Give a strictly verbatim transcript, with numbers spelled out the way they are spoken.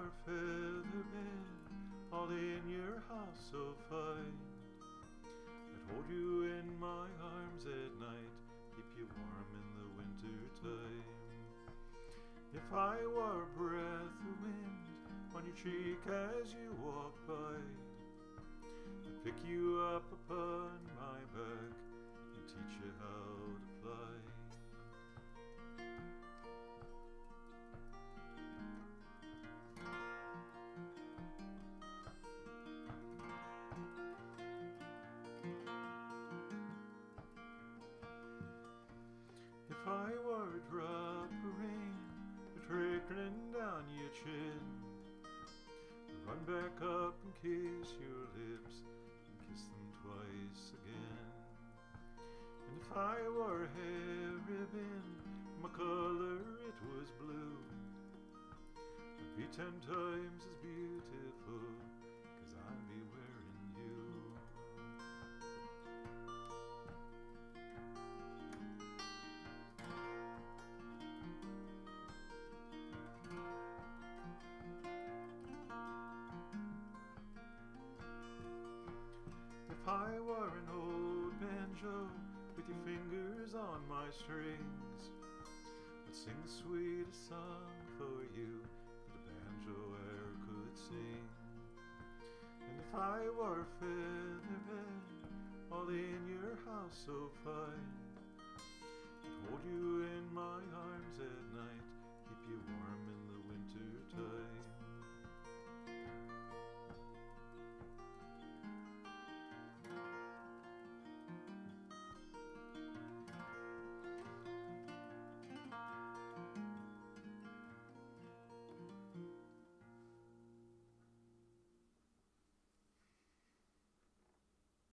were featherbed, all in your house so fine, I'd hold you in my arms at night, keep you warm in the winter time. If I were a breath of wind on your cheek as you walk by, I'd pick you up upon my back and teach you how to fly. If I were a drop of rain trickling down your chin, I'd run back up and kiss your lips and kiss them twice again. And if I were a hair ribbon, my color it was blue, I'd be ten times as beautiful, 'cause I'd be wearing you. If I were an old banjo with your fingers on my strings, I'd sing the sweetest song for you that a banjo e'er could sing. And if I were a featherbed, all in your house so fine,